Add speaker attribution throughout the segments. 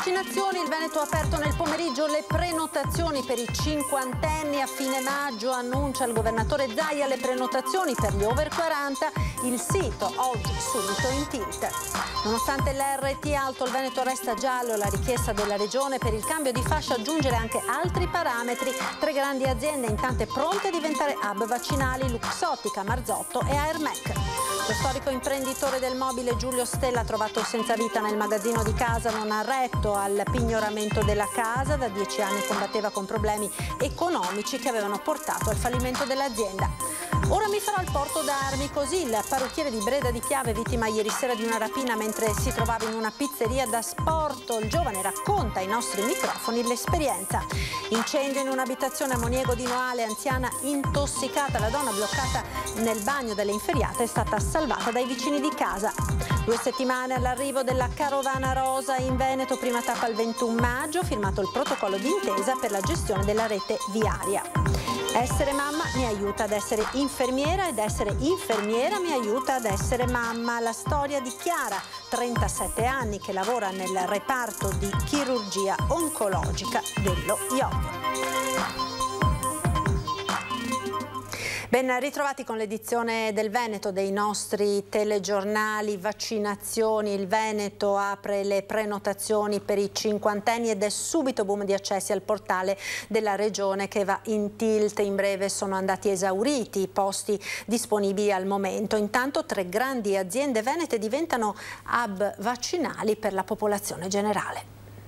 Speaker 1: Vaccinazioni, il Veneto ha aperto nel pomeriggio le prenotazioni per i cinquantenni. A fine maggio annuncia il governatore Zaia le prenotazioni per gli over 40. Il sito oggi subito in tilt. Nonostante l'RT alto, il Veneto resta giallo. La richiesta della regione per il cambio di fascia aggiungere anche altri parametri. 3 grandi aziende intanto pronte a diventare hub vaccinali: Luxottica, Marzotto e Aermec. Lo storico imprenditore del mobile Giulio Stella, trovato senza vita nel magazzino di casa, non ha retto al pignoramento della casa. Da 10 anni combatteva con problemi economici che avevano portato al fallimento dell'azienda. Ora mi farò il porto d'armi, così il parrucchiere di Breda di Piave, vittima ieri sera di una rapina mentre si trovava in una pizzeria da sport. Il giovane racconta ai nostri microfoni l'esperienza. Incendio in un'abitazione a Moniego di Noale, anziana intossicata. La donna, bloccata nel bagno delle Inferiate, è stata salvata dai vicini di casa. 2 settimane all'arrivo della carovana rosa in Veneto, prima tappa il 21 maggio, firmato il protocollo d'intesa per la gestione della rete viaria. Essere mamma mi aiuta ad essere infermiera ed essere infermiera mi aiuta ad essere mamma. La storia di Chiara, 37 anni, che lavora nel reparto di chirurgia oncologica dello IOP. Ben ritrovati con l'edizione del Veneto dei nostri telegiornali. Vaccinazioni, il Veneto apre le prenotazioni per i cinquantenni ed è subito boom di accessi al portale della regione che va in tilt. In breve sono andati esauriti i posti disponibili al momento. Intanto 3 grandi aziende venete diventano hub vaccinali per la popolazione generale.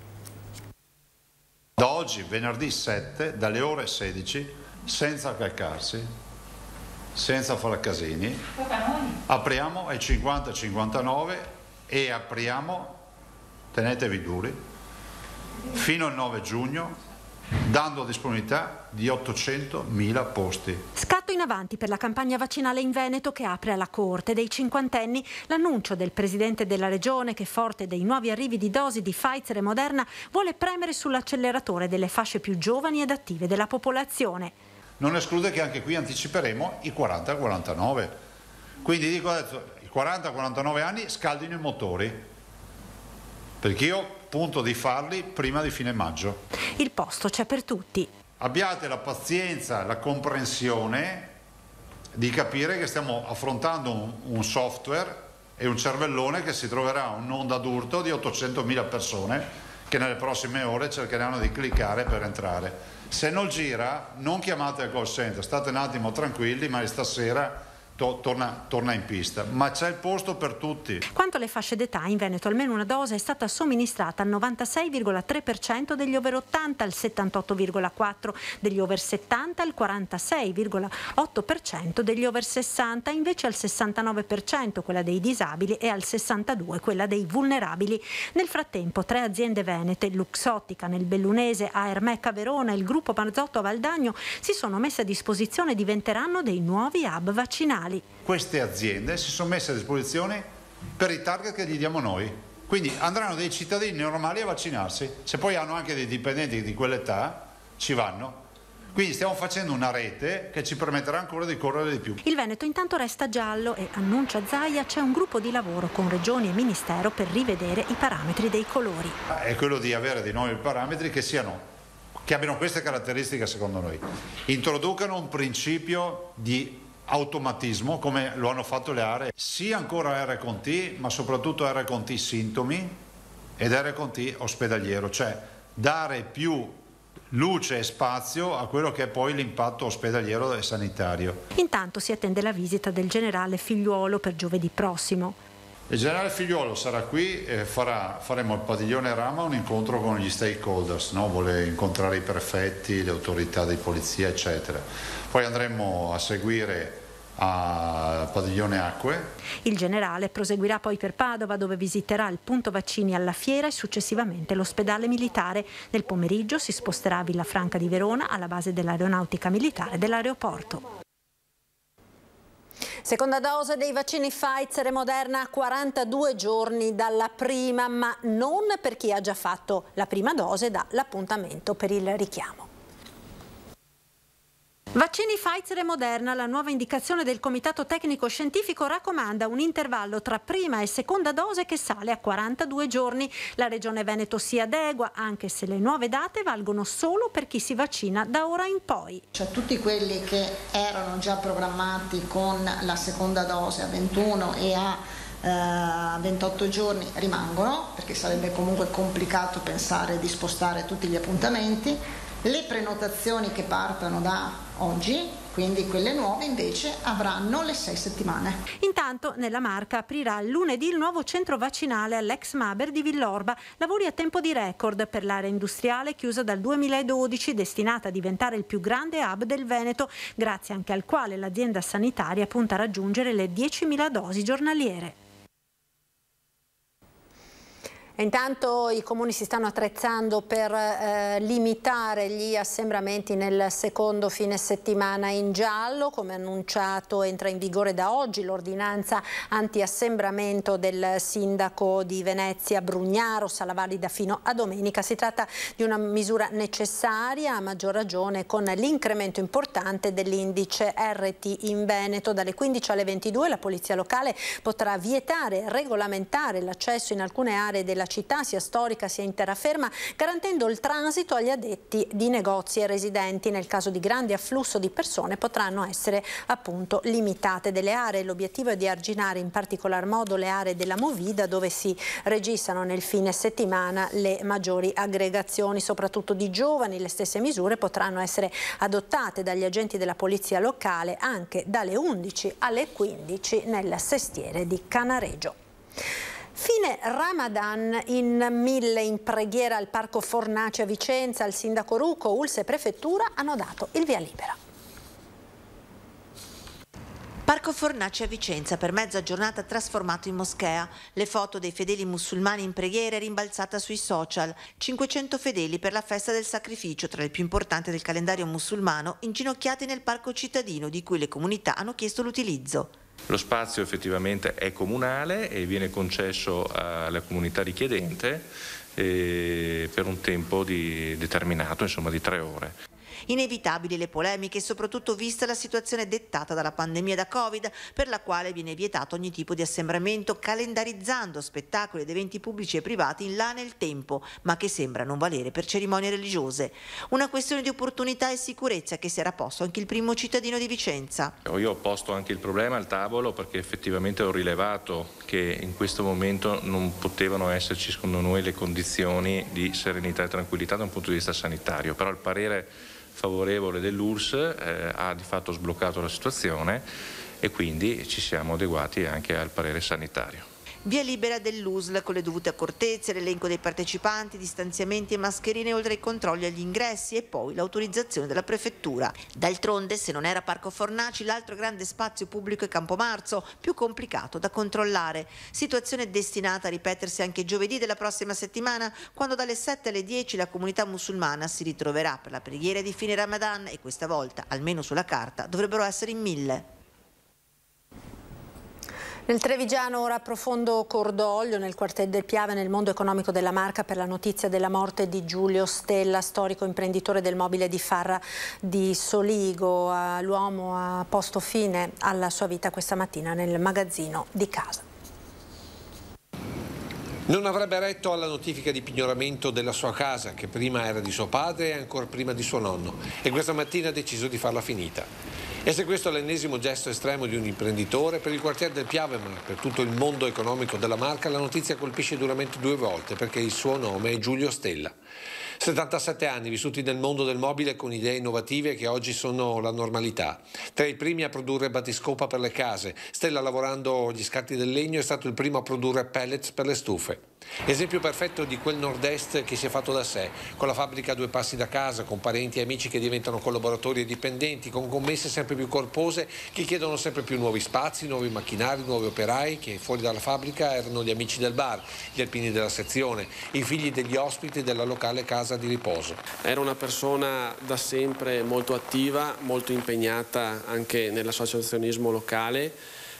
Speaker 2: Da oggi, venerdì 7, dalle ore 16, senza calcarsi, senza fare casini, apriamo ai 50-59 e apriamo, tenetevi duri, fino al 9 giugno, dando disponibilità di 800.000 posti.
Speaker 1: Scatto in avanti per la campagna vaccinale in Veneto che apre alla corte dei cinquantenni. L'annuncio del presidente della regione che, forte dei nuovi arrivi di dosi di Pfizer e Moderna, vuole premere sull'acceleratore delle fasce più giovani ed attive della popolazione.
Speaker 2: Non esclude che anche qui anticiperemo i 40-49. Quindi dico adesso, i 40-49 anni scaldino i motori, perché io punto di farli prima di fine maggio.
Speaker 1: Il posto c'è per tutti.
Speaker 2: Abbiate la pazienza, la comprensione di capire che stiamo affrontando un software e un cervellone che si troverà un'onda d'urto di 800.000 persone che nelle prossime ore cercheranno di cliccare per entrare. Se non gira, non chiamate il call center, state un attimo tranquilli, ma stasera torna in pista, ma c'è il posto per tutti.
Speaker 1: Quanto alle fasce d'età, in Veneto almeno una dose è stata somministrata al 96,3% degli over 80, al 78,4% degli over 70, al 46,8% degli over 60, invece al 69% quella dei disabili e al 62% quella dei vulnerabili. Nel frattempo 3 aziende venete, Luxottica nel Bellunese, Aermec a Verona e il gruppo Marzotto a Valdagno, si sono messe a disposizione e diventeranno dei nuovi hub vaccinali.
Speaker 2: Queste aziende si sono messe a disposizione per i target che gli diamo noi, quindi andranno dei cittadini normali a vaccinarsi. Se poi hanno anche dei dipendenti di quell'età, ci vanno. Quindi stiamo facendo una rete che ci permetterà ancora di correre di più.
Speaker 1: Il Veneto intanto resta giallo e, annuncia Zaia, c'è un gruppo di lavoro con regioni e ministero per rivedere i parametri dei colori.
Speaker 2: È quello di avere dei nuovi parametri che abbiano queste caratteristiche secondo noi. Introducano un principio di automatismo come lo hanno fatto le aree, sia ancora R con T, ma soprattutto R con T sintomi ed R con T ospedaliero, cioè dare più luce e spazio a quello che è poi l'impatto ospedaliero e sanitario.
Speaker 1: Intanto si attende la visita del generale Figliuolo per giovedì prossimo.
Speaker 2: Il generale Figliuolo sarà qui e faremo al padiglione Rama un incontro con gli stakeholders, no? Vuole incontrare i prefetti, le autorità di polizia, eccetera. Poi andremo a seguire al padiglione Acque.
Speaker 1: Il generale proseguirà poi per Padova, dove visiterà il punto vaccini alla Fiera e successivamente l'ospedale militare. Nel pomeriggio si sposterà a Villafranca di Verona, alla base dell'aeronautica militare dell'aeroporto. Seconda dose dei vaccini Pfizer e Moderna a 42 giorni dalla prima, ma non per chi ha già fatto la prima dose dà l'appuntamento per il richiamo. Vaccini Pfizer e Moderna. La nuova indicazione del Comitato Tecnico Scientifico raccomanda un intervallo tra prima e seconda dose che sale a 42 giorni. La Regione Veneto si adegua, anche se le nuove date valgono solo per chi si vaccina da ora in poi.
Speaker 3: Cioè tutti quelli che erano già programmati con la seconda dose a 21 e a 28 giorni rimangono, perché sarebbe comunque complicato pensare di spostare tutti gli appuntamenti. Le prenotazioni che partono da oggi, quindi quelle nuove, invece avranno le 6 settimane.
Speaker 1: Intanto nella Marca aprirà lunedì il nuovo centro vaccinale all'ex Maber di Villorba. Lavori a tempo di record per l'area industriale chiusa dal 2012, destinata a diventare il più grande hub del Veneto, grazie anche al quale l'azienda sanitaria punta a raggiungere le 10.000 dosi giornaliere. Intanto i comuni si stanno attrezzando per limitare gli assembramenti nel secondo fine settimana in giallo. Come annunciato, entra in vigore da oggi l'ordinanza anti-assembramento del sindaco di Venezia Brugnaro, Sala Valida, fino a domenica. Si tratta di una misura necessaria, a maggior ragione con l'incremento importante dell'indice RT in Veneto. Dalle 15 alle 22 la polizia locale potrà vietare e regolamentare l'accesso in alcune aree della città, sia storica sia in terraferma, garantendo il transito agli addetti di negozi e residenti. Nel caso di grande afflusso di persone potranno essere appunto limitate delle aree. L'obiettivo è di arginare in particolar modo le aree della Movida, dove si registrano nel fine settimana le maggiori aggregazioni, soprattutto di giovani. Le stesse misure potranno essere adottate dagli agenti della polizia locale anche dalle 11 alle 15 nel sestiere di Canareggio. Fine Ramadan in 1000 in preghiera al Parco Fornaci a Vicenza. Il sindaco Rucco, ULSS e Prefettura hanno dato il via libera.
Speaker 4: Parco Fornaci a Vicenza, per mezza giornata trasformato in moschea. Le foto dei fedeli musulmani in preghiera è rimbalzata sui social. 500 fedeli per la festa del sacrificio, tra le più importanti del calendario musulmano, inginocchiati nel parco cittadino, di cui le comunità hanno chiesto l'utilizzo.
Speaker 5: Lo spazio effettivamente è comunale e viene concesso alla comunità richiedente per un tempo determinato, insomma di 3 ore.
Speaker 4: Inevitabili le polemiche, soprattutto vista la situazione dettata dalla pandemia da Covid, per la quale viene vietato ogni tipo di assembramento, calendarizzando spettacoli ed eventi pubblici e privati in là nel tempo, ma che sembra non valere per cerimonie religiose. Una questione di opportunità e sicurezza che si era posto anche il primo cittadino di Vicenza.
Speaker 5: Io ho posto anche il problema al tavolo perché effettivamente ho rilevato che in questo momento non potevano esserci, secondo noi, le condizioni di serenità e tranquillità da un punto di vista sanitario, però il parere favorevole dell'ULSS ha di fatto sbloccato la situazione e quindi ci siamo adeguati anche al parere sanitario.
Speaker 4: Via libera dell'USL con le dovute accortezze, l'elenco dei partecipanti, distanziamenti e mascherine, oltre ai controlli agli ingressi e poi l'autorizzazione della prefettura. D'altronde, se non era Parco Fornaci, l'altro grande spazio pubblico è Campomarzo, più complicato da controllare. Situazione destinata a ripetersi anche giovedì della prossima settimana, quando dalle 7 alle 10 la comunità musulmana si ritroverà per la preghiera di fine Ramadan e questa volta, almeno sulla carta, dovrebbero essere in 1000.
Speaker 1: Nel Trevigiano ora profondo cordoglio nel quartiere del Piave, nel mondo economico della Marca, per la notizia della morte di Giulio Stella, storico imprenditore del mobile di Farra di Soligo. L'uomo ha posto fine alla sua vita questa mattina nel magazzino di casa.
Speaker 6: Non avrebbe retto alla notifica di pignoramento della sua casa, che prima era di suo padre e ancora prima di suo nonno, e questa mattina ha deciso di farla finita. E se questo è l'ennesimo gesto estremo di un imprenditore, per il quartiere del Piave, ma per tutto il mondo economico della Marca, la notizia colpisce duramente 2 volte, perché il suo nome è Giulio Stella. 77 anni vissuti nel mondo del mobile con idee innovative che oggi sono la normalità. Tra i primi a produrre battiscopa per le case, Stella, lavorando gli scarti del legno, è stato il primo a produrre pellets per le stufe. Esempio perfetto di quel nord-est che si è fatto da sé, con la fabbrica a 2 passi da casa, con parenti e amici che diventano collaboratori e dipendenti, con commesse sempre più corpose che chiedono sempre più nuovi spazi, nuovi macchinari, nuovi operai, che fuori dalla fabbrica erano gli amici del bar, gli alpini della sezione, i figli degli ospiti della locale casa di riposo.
Speaker 7: Era una persona da sempre molto attiva, molto impegnata anche nell'associazionismo locale.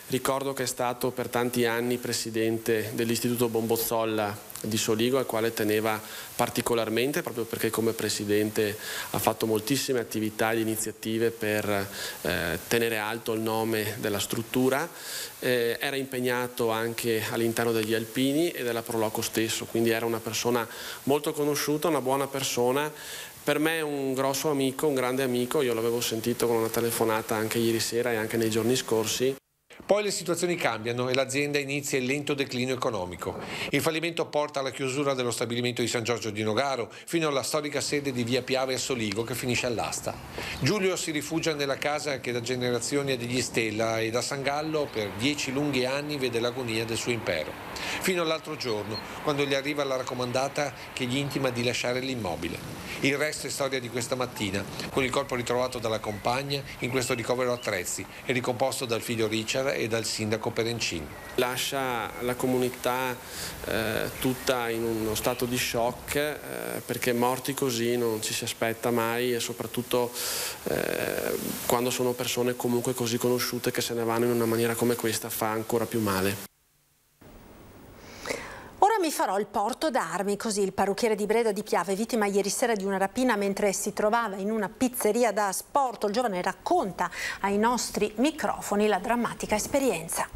Speaker 7: Ricordo che è stato per tanti anni presidente dell'Istituto Bombozzolla di Soligo, al quale teneva particolarmente, proprio perché come presidente ha fatto moltissime attività e iniziative per tenere alto il nome della struttura. Era impegnato anche all'interno degli Alpini e della Proloco stesso, quindi era una persona molto conosciuta, una buona persona. Per me è un grosso amico, un grande amico, io l'avevo sentito con una telefonata anche ieri sera e anche nei giorni scorsi.
Speaker 6: Poi le situazioni cambiano e l'azienda inizia il lento declino economico. Il fallimento porta alla chiusura dello stabilimento di San Giorgio di Nogaro fino alla storica sede di via Piave a Soligo che finisce all'asta. Giulio si rifugia nella casa che da generazioni è degli Stella e da San Gallo per 10 lunghi anni vede l'agonia del suo impero. Fino all'altro giorno, quando gli arriva la raccomandata che gli intima di lasciare l'immobile. Il resto è storia di questa mattina, con il corpo ritrovato dalla compagna in questo ricovero attrezzi e ricomposto dal figlio Richard e dal sindaco Perencini.
Speaker 7: Lascia la comunità tutta in uno stato di shock perché morti così non ci si aspetta mai e soprattutto quando sono persone comunque così conosciute che se ne vanno in una maniera come questa fa ancora più male.
Speaker 1: Ora mi farò il porto d'armi, così il parrucchiere di Breda di Piave, vittima ieri sera di una rapina mentre si trovava in una pizzeria da sport. Il giovane racconta ai nostri microfoni la drammatica esperienza.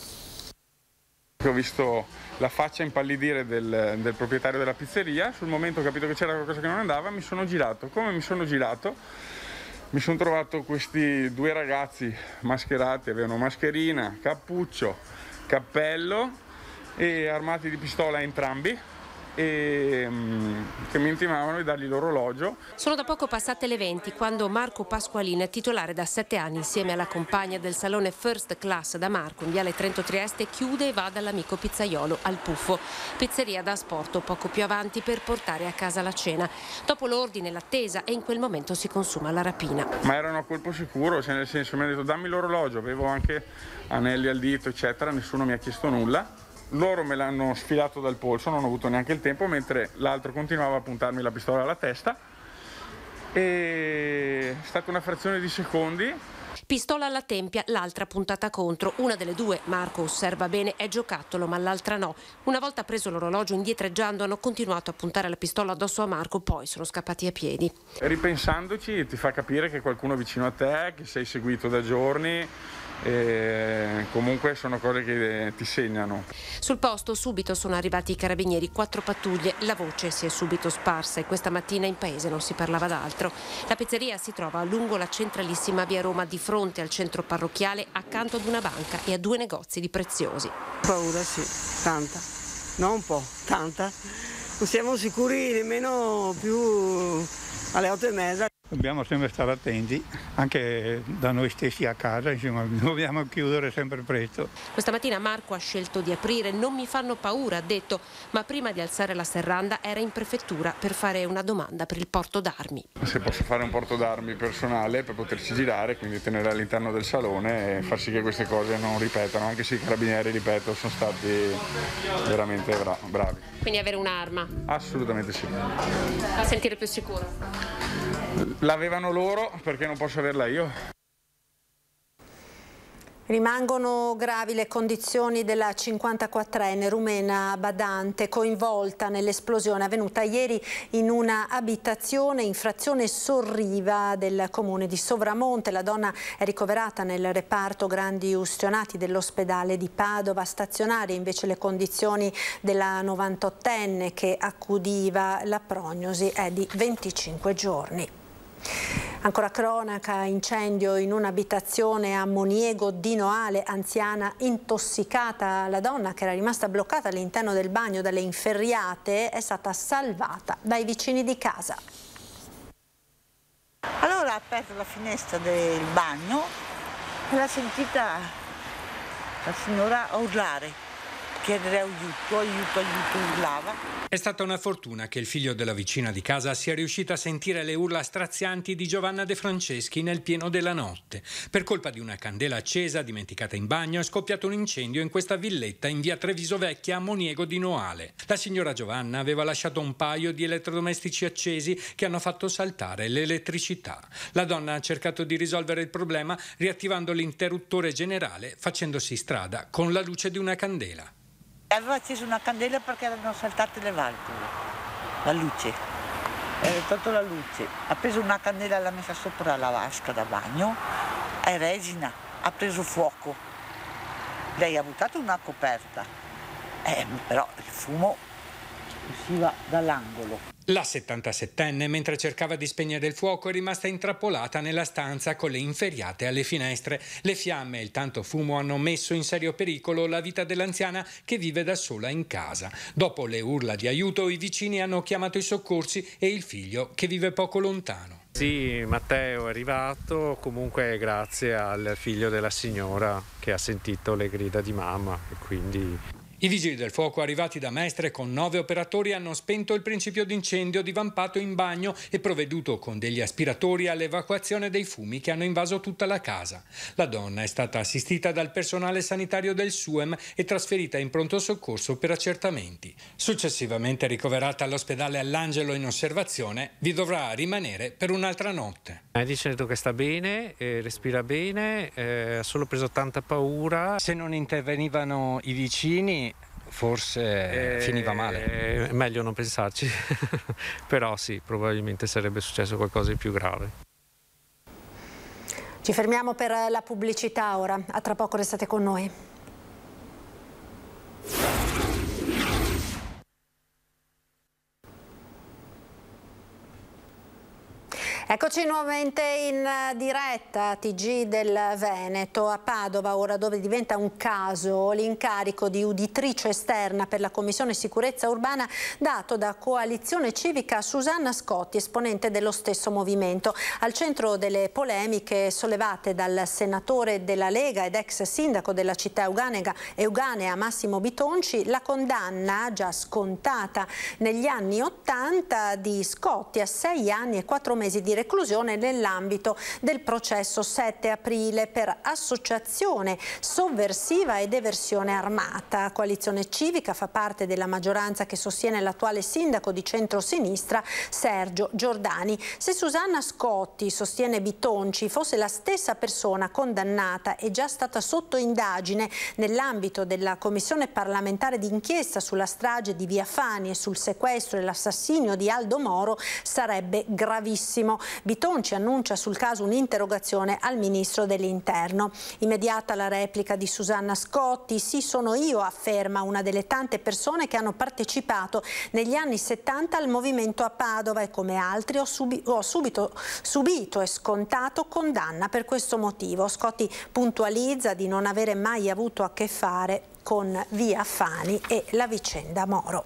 Speaker 8: Ho visto la faccia impallidire del proprietario della pizzeria, sul momento ho capito che c'era qualcosa che non andava, mi sono girato. Come mi sono girato? Mi sono trovato questi due ragazzi mascherati, avevano mascherina, cappuccio, cappello e armati di pistola entrambi e che mi intimavano di dargli l'orologio.
Speaker 9: Sono da poco passate le 20 quando Marco Pasqualina, titolare da 7 anni insieme alla compagna del salone First Class da Marco in viale Trento Trieste, chiude e va dall'amico pizzaiolo al Puffo, pizzeria da asporto poco più avanti per portare a casa la cena. Dopo l'ordine, l'attesa e in quel momento si consuma la rapina.
Speaker 8: Ma erano a colpo sicuro, cioè nel senso mi hanno detto dammi l'orologio, avevo anche anelli al dito eccetera, nessuno mi ha chiesto nulla. Loro me l'hanno sfilato dal polso, non ho avuto neanche il tempo, mentre l'altro continuava a puntarmi la pistola alla testa. E è stata una frazione di secondi.
Speaker 9: Pistola alla tempia, l'altra puntata contro. Una delle due, Marco osserva bene, è giocattolo, ma l'altra no. Una volta preso l'orologio indietreggiando hanno continuato a puntare la pistola addosso a Marco, poi sono scappati a piedi.
Speaker 8: Ripensandoci ti fa capire che qualcuno vicino a te, che sei seguito da giorni, e comunque sono cose che ti segnano.
Speaker 9: Sul posto subito sono arrivati i carabinieri, 4 pattuglie, la voce si è subito sparsa e questa mattina in paese non si parlava d'altro. La pizzeria si trova lungo la centralissima via Roma, di fronte al centro parrocchiale, accanto ad una banca e a 2 negozi di preziosi.
Speaker 10: Paura sì, tanta, non un po', tanta. Non siamo sicuri nemmeno più alle 8:30.
Speaker 11: Dobbiamo sempre stare attenti, anche da noi stessi a casa, insomma, dobbiamo chiudere sempre presto.
Speaker 9: Questa mattina Marco ha scelto di aprire, non mi fanno paura, ha detto, ma prima di alzare la serranda era in prefettura per fare una domanda per il porto d'armi.
Speaker 8: Se posso fare un porto d'armi personale per poterci girare, quindi tenere all'interno del salone e far sì che queste cose non ripetano, anche se i carabinieri, ripeto, sono stati veramente bravi.
Speaker 9: Quindi avere un'arma?
Speaker 8: Assolutamente sì.
Speaker 9: A sentire più sicuro?
Speaker 8: L'avevano loro, perché non posso averla io?
Speaker 1: Rimangono gravi le condizioni della 54enne rumena badante coinvolta nell'esplosione avvenuta ieri in una abitazione in frazione Sorriva del comune di Sovramonte. La donna è ricoverata nel reparto grandi ustionati dell'ospedale di Padova. Stazionarie invece le condizioni della 98enne che accudiva. La prognosi è di 25 giorni. Ancora cronaca, incendio in un'abitazione a Moniego di Noale, anziana intossicata. La donna, che era rimasta bloccata all'interno del bagno dalle inferriate, è stata salvata dai vicini di casa.
Speaker 12: Allora ha aperto la finestra del bagno e l'ha sentita la signora urlare. chiedere aiuto, urlava.
Speaker 13: È stata una fortuna che il figlio della vicina di casa sia riuscito a sentire le urla strazianti di Giovanna De Franceschi nel pieno della notte. Per colpa di una candela accesa dimenticata in bagno è scoppiato un incendio in questa villetta in via Treviso Vecchia a Moniego di Noale. La signora Giovanna aveva lasciato un paio di elettrodomestici accesi che hanno fatto saltare l'elettricità. La donna ha cercato di risolvere il problema riattivando l'interruttore generale facendosi strada con la luce di una candela.
Speaker 12: Aveva acceso una candela perché erano saltate le valvole, la luce, aveva tolto la luce, ha preso una candela e l'ha messa sopra la vasca da bagno, e Regina ha preso fuoco, lei ha buttato una coperta, però il fumo usciva dall'angolo.
Speaker 13: La 77enne, mentre cercava di spegnere il fuoco, è rimasta intrappolata nella stanza con le inferriate alle finestre. Le fiamme e il tanto fumo hanno messo in serio pericolo la vita dell'anziana che vive da sola in casa. Dopo le urla di aiuto, i vicini hanno chiamato i soccorsi e il figlio che vive poco lontano.
Speaker 14: Sì, Matteo è arrivato, comunque grazie al figlio della signora che ha sentito le grida di mamma e quindi...
Speaker 13: I vigili del fuoco arrivati da Mestre con 9 operatori hanno spento il principio d'incendio divampato in bagno e provveduto con degli aspiratori all'evacuazione dei fumi che hanno invaso tutta la casa. La donna è stata assistita dal personale sanitario del SUEM e trasferita in pronto soccorso per accertamenti. Successivamente ricoverata all'ospedale All'Angelo in osservazione, vi dovrà rimanere per un'altra notte.
Speaker 14: Mi dice detto che sta bene, respira bene, ha solo preso tanta paura.
Speaker 13: Se non intervenivano i vicini forse finiva male.
Speaker 14: È meglio non pensarci, però sì, probabilmente sarebbe successo qualcosa di più grave.
Speaker 1: Ci fermiamo per la pubblicità ora, a tra poco restate con noi. Eccoci nuovamente in diretta, TG del Veneto, a Padova, ora dove diventa un caso l'incarico di uditrice esterna per la Commissione Sicurezza Urbana dato da Coalizione Civica Susanna Scotti, esponente dello stesso movimento. Al centro delle polemiche sollevate dal senatore della Lega ed ex sindaco della città euganea Massimo Bitonci, la condanna già scontata negli anni '80 di Scotti a 6 anni e 4 mesi di reclusione nell'ambito del processo 7 aprile per associazione sovversiva ed eversione armata. Coalizione Civica fa parte della maggioranza che sostiene l'attuale sindaco di centrosinistra Sergio Giordani. Se Susanna Scotti, sostiene Bitonci, fosse la stessa persona condannata e già stata sotto indagine nell'ambito della commissione parlamentare d'inchiesta sulla strage di Via Fani e sul sequestro e l'assassinio di Aldo Moro, sarebbe gravissimo. Bitonci annuncia sul caso un'interrogazione al ministro dell'Interno. Immediata la replica di Susanna Scotti: sì, sono io, afferma una delle tante persone che hanno partecipato negli anni 70 al movimento a Padova e come altri ho subito e scontato condanna per questo motivo. Scotti puntualizza di non avere mai avuto a che fare con Via Fani e la vicenda Moro.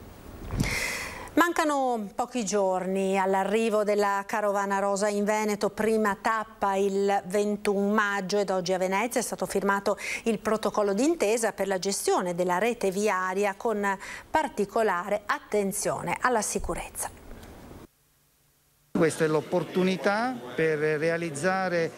Speaker 1: Mancano pochi giorni all'arrivo della carovana rosa in Veneto, prima tappa il 21 maggio ed oggi a Venezia è stato firmato il protocollo d'intesa per la gestione della rete viaria con particolare attenzione alla sicurezza.
Speaker 15: Questa è l'opportunità per realizzare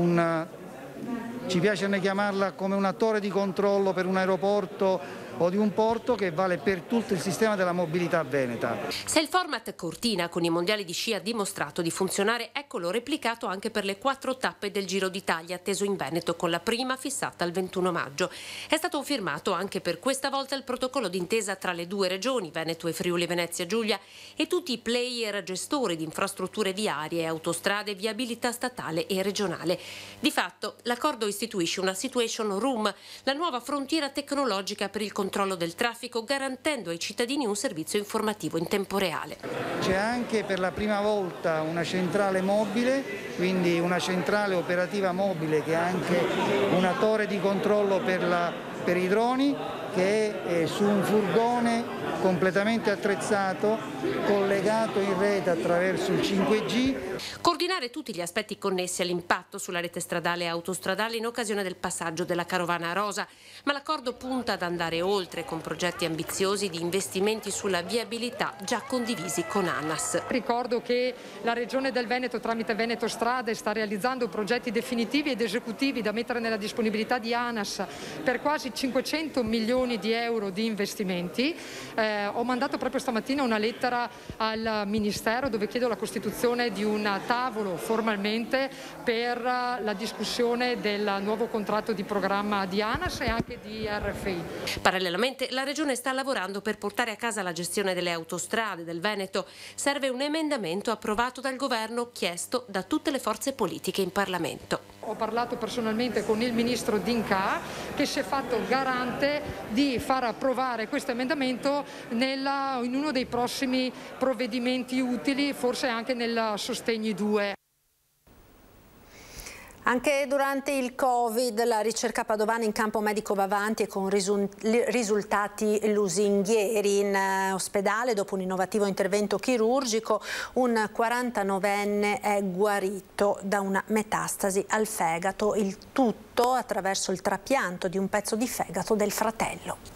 Speaker 15: ci piace chiamarla come una torre di controllo per un aeroporto o di un porto che vale per tutto il sistema della mobilità veneta.
Speaker 9: Se il format Cortina con i mondiali di sci ha dimostrato di funzionare, eccolo replicato anche per le 4 tappe del Giro d'Italia atteso in Veneto, con la prima fissata il 21 maggio. È stato firmato anche per questa volta il protocollo d'intesa tra le 2 regioni, Veneto e Friuli Venezia Giulia, e tutti i player gestori di infrastrutture viarie, autostrade, viabilità statale e regionale. Di fatto l'accordo istituisce una situation room, la nuova frontiera tecnologica per il controllo del traffico, garantendo ai cittadini un servizio informativo in tempo reale.
Speaker 15: C'è anche per la prima volta una centrale mobile, quindi una centrale operativa mobile che è anche una torre di controllo per i droni, che è su un furgone completamente attrezzato, collegato in rete attraverso il 5G.
Speaker 9: Coordinare tutti gli aspetti connessi all'impatto sulla rete stradale e autostradale in occasione del passaggio della carovana rosa, ma l'accordo punta ad andare oltre con progetti ambiziosi di investimenti sulla viabilità già condivisi con ANAS.
Speaker 16: Ricordo che la Regione del Veneto tramite Veneto Strade sta realizzando progetti definitivi ed esecutivi da mettere nella disponibilità di ANAS per quasi 500 milioni di euro di investimenti. Ho mandato proprio stamattina una lettera al Ministero dove chiedo la costituzione di un tavolo formalmente per la discussione del nuovo contratto di programma di ANAS e anche di RFI.
Speaker 9: Parallelamente la Regione sta lavorando per portare a casa la gestione delle autostrade del Veneto. Serve un emendamento approvato dal governo chiesto da tutte le forze politiche in Parlamento.
Speaker 16: Ho parlato personalmente con il ministro D'Incà che si è fatto garante di far approvare questo emendamento in uno dei prossimi provvedimenti utili, forse anche nel Sostegni 2.
Speaker 1: Anche durante il Covid la ricerca padovana in campo medico va avanti e con risultati lusinghieri. In ospedale, dopo un innovativo intervento chirurgico, un 49enne è guarito da una metastasi al fegato, il tutto attraverso il trapianto di un pezzo di fegato del fratello.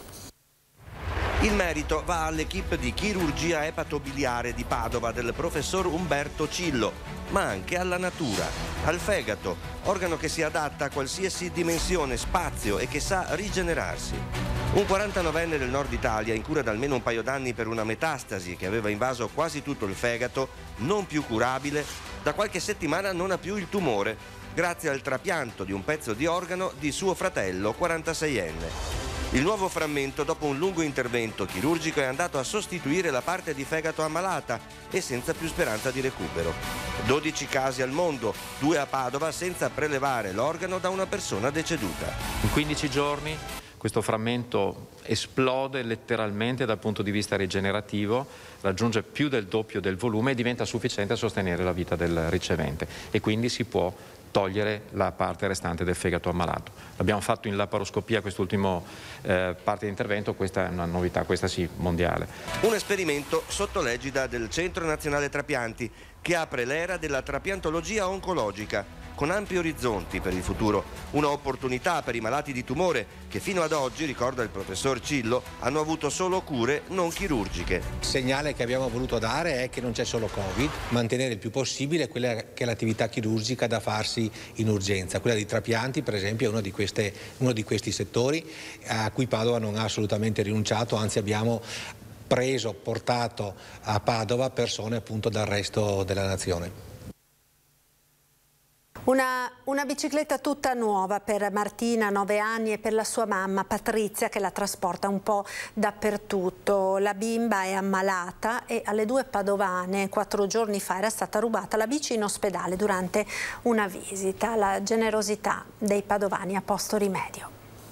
Speaker 17: Il merito va all'equipe di chirurgia epatobiliare di Padova del professor Umberto Cillo, ma anche alla natura, al fegato, organo che si adatta a qualsiasi dimensione, spazio e che sa rigenerarsi. Un 49enne del nord Italia, in cura da almeno un paio d'anni per una metastasi che aveva invaso quasi tutto il fegato, non più curabile, da qualche settimana non ha più il tumore, grazie al trapianto di un pezzo di organo di suo fratello 46enne. Il nuovo frammento, dopo un lungo intervento chirurgico, è andato a sostituire la parte di fegato ammalata e senza più speranza di recupero. 12 casi al mondo, 2 a Padova, senza prelevare l'organo da una persona deceduta.
Speaker 18: In 15 giorni questo frammento esplode letteralmente dal punto di vista rigenerativo, raggiunge più del doppio del volume e diventa sufficiente a sostenere la vita del ricevente e quindi si può togliere la parte restante del fegato ammalato. L'abbiamo fatto in laparoscopia quest'ultimo parte di intervento, questa è una novità, questa sì, mondiale.
Speaker 17: Un esperimento sotto l'egida del Centro Nazionale Trapianti che apre l'era della trapiantologia oncologica con ampi orizzonti per il futuro, una opportunità per i malati di tumore che fino ad oggi, ricorda il professor Cillo, hanno avuto solo cure non chirurgiche.
Speaker 6: Il segnale che abbiamo voluto dare è che non c'è solo Covid, mantenere il più possibile quella che è l'attività chirurgica da farsi in urgenza. Quella di trapianti, per esempio, è uno di questi settori a cui Padova non ha assolutamente rinunciato, anzi abbiamo portato a Padova persone appunto dal resto della nazione.
Speaker 1: Una bicicletta tutta nuova per Martina, 9 anni, e per la sua mamma Patrizia, che la trasporta un po' dappertutto. La bimba è ammalata e alle 2 padovane 4 giorni fa era stata rubata la bici in ospedale durante una visita. La generosità dei padovani ha posto rimedio.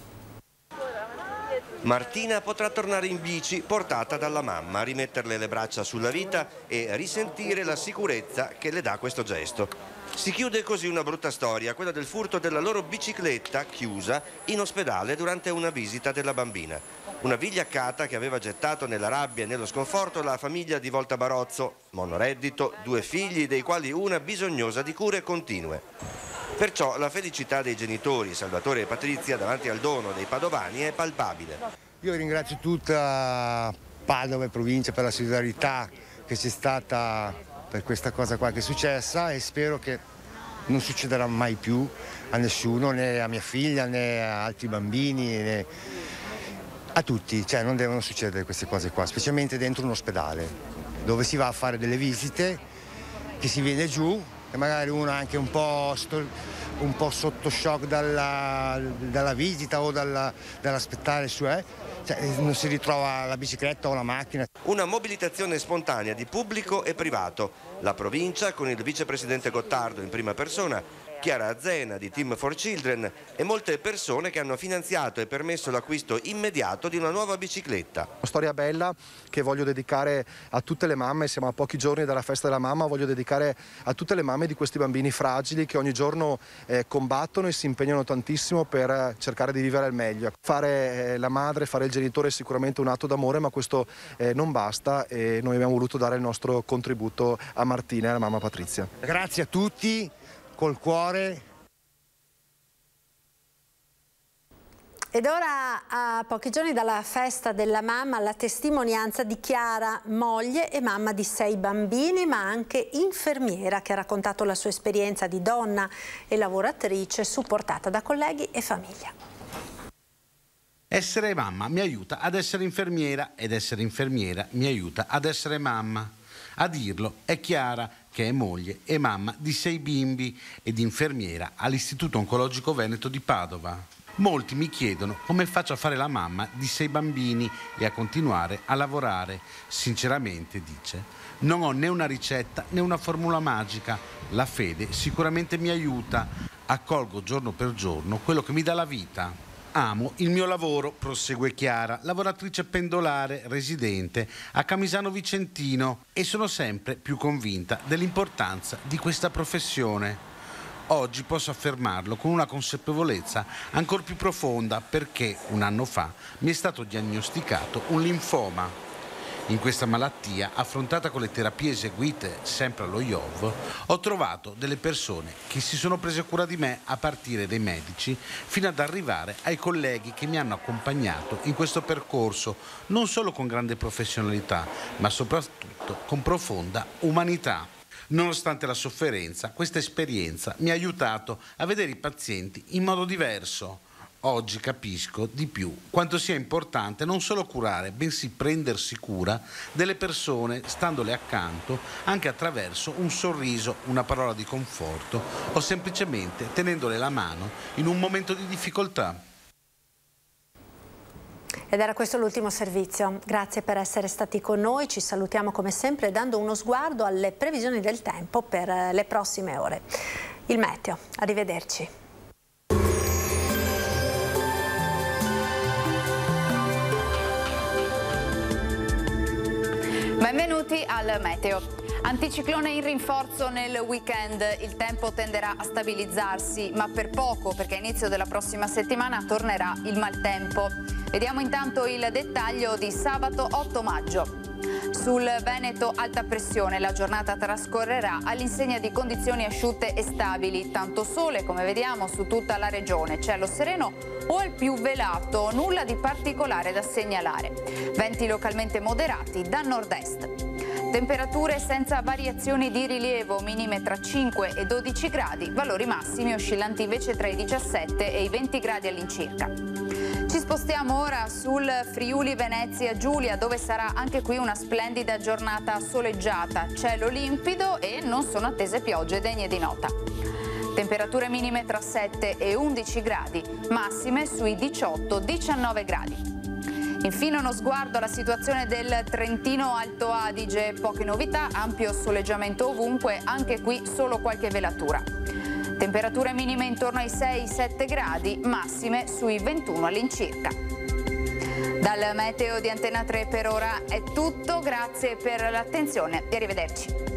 Speaker 17: Martina potrà tornare in bici portata dalla mamma, rimetterle le braccia sulla vita e risentire la sicurezza che le dà questo gesto. Si chiude così una brutta storia, quella del furto della loro bicicletta chiusa in ospedale durante una visita della bambina. Una vigliaccata che aveva gettato nella rabbia e nello sconforto la famiglia di Volta Barozzo, monoreddito, 2 figli, dei quali una bisognosa di cure continue. Perciò la felicità dei genitori, Salvatore e Patrizia, davanti al dono dei padovani è palpabile.
Speaker 19: Io ringrazio tutta Padova e provincia per la solidarietà che c'è stata per questa cosa qua che è successa e spero che non succederà mai più a nessuno, né a mia figlia né a altri bambini, né a tutti. Cioè non devono succedere queste cose qua, specialmente dentro un ospedale dove si va a fare delle visite, che si viene giù e magari uno è anche un po' sotto shock dalla visita o dall'aspettare su, non si ritrova la bicicletta o la macchina.
Speaker 17: Una mobilitazione spontanea di pubblico e privato. La provincia, con il vicepresidente Gottardo in prima persona, Chiara Zena di Team for Children e molte persone che hanno finanziato e permesso l'acquisto immediato di una nuova bicicletta.
Speaker 20: Una storia bella che voglio dedicare a tutte le mamme, siamo a pochi giorni dalla festa della mamma, voglio dedicare a tutte le mamme di questi bambini fragili che ogni giorno combattono e si impegnano tantissimo per cercare di vivere al meglio. Fare la madre, fare il genitore è sicuramente un atto d'amore, ma questo non basta e noi abbiamo voluto dare il nostro contributo a Martina e alla mamma Patrizia.
Speaker 19: Grazie a tutti, col cuore.
Speaker 1: Ed ora, a pochi giorni dalla festa della mamma, la testimonianza di Chiara, moglie e mamma di 6 bambini, ma anche infermiera, che ha raccontato la sua esperienza di donna e lavoratrice supportata da colleghi e famiglia.
Speaker 21: Essere mamma mi aiuta ad essere infermiera ed essere infermiera mi aiuta ad essere mamma. A dirlo è Chiara, che è moglie e mamma di 6 bimbi ed infermiera all'Istituto Oncologico Veneto di Padova. Molti mi chiedono come faccio a fare la mamma di 6 bambini e a continuare a lavorare. Sinceramente, dice, non ho né una ricetta né una formula magica. La fede sicuramente mi aiuta. Accolgo giorno per giorno quello che mi dà la vita. Amo il mio lavoro, prosegue Chiara, lavoratrice pendolare, residente a Camisano Vicentino, e sono sempre più convinta dell'importanza di questa professione. Oggi posso affermarlo con una consapevolezza ancora più profonda perché un anno fa mi è stato diagnosticato un linfoma. In questa malattia, affrontata con le terapie eseguite sempre allo IOV, ho trovato delle persone che si sono prese cura di me, a partire dai medici fino ad arrivare ai colleghi che mi hanno accompagnato in questo percorso, non solo con grande professionalità, ma soprattutto con profonda umanità. Nonostante la sofferenza, questa esperienza mi ha aiutato a vedere i pazienti in modo diverso. Oggi capisco di più quanto sia importante non solo curare, bensì prendersi cura delle persone, standole accanto, anche attraverso un sorriso, una parola di conforto o semplicemente tenendole la mano in un momento di difficoltà.
Speaker 1: Ed era questo l'ultimo servizio. Grazie per essere stati con noi. Ci salutiamo come sempre dando uno sguardo alle previsioni del tempo per le prossime ore. Il meteo. Arrivederci.
Speaker 22: Benvenuti al meteo. Anticiclone in rinforzo nel weekend, il tempo tenderà a stabilizzarsi, ma per poco, perché a inizio della prossima settimana tornerà il maltempo. Vediamo intanto il dettaglio di sabato 8 maggio. Sul Veneto alta pressione, la giornata trascorrerà all'insegna di condizioni asciutte e stabili, tanto sole come vediamo su tutta la regione, cielo sereno o al più velato, nulla di particolare da segnalare. Venti localmente moderati da nord-est. Temperature senza variazioni di rilievo, minime tra 5 e 12 gradi, valori massimi oscillanti invece tra i 17 e i 20 gradi all'incirca. Ci spostiamo ora sul Friuli Venezia Giulia, dove sarà anche qui una splendida giornata soleggiata, cielo limpido e non sono attese piogge degne di nota. Temperature minime tra 7 e 11 gradi, massime sui 18-19 gradi. Infine uno sguardo alla situazione del Trentino Alto Adige, poche novità, ampio soleggiamento ovunque, anche qui solo qualche velatura. Temperature minime intorno ai 6-7 gradi, massime sui 21 all'incirca. Dal meteo di Antena 3 per ora è tutto, grazie per l'attenzione e arrivederci.